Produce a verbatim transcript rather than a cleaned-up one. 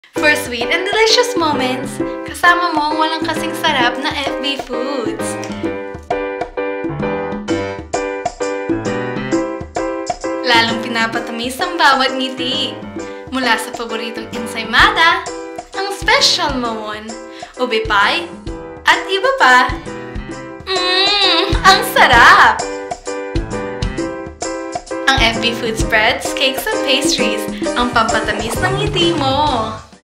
For sweet and delicious moments, kasama mo ang walang kasing sarap na F B Foods. Lalong pinapatamis ang bawat ngiti. Mula sa paboritong ensaymada, ang special momon, ube pie, at iba pa. Mmm! Ang sarap! Ang F B Food Spreads, Cakes at Pastries, ang pampatamis ng ngiti mo.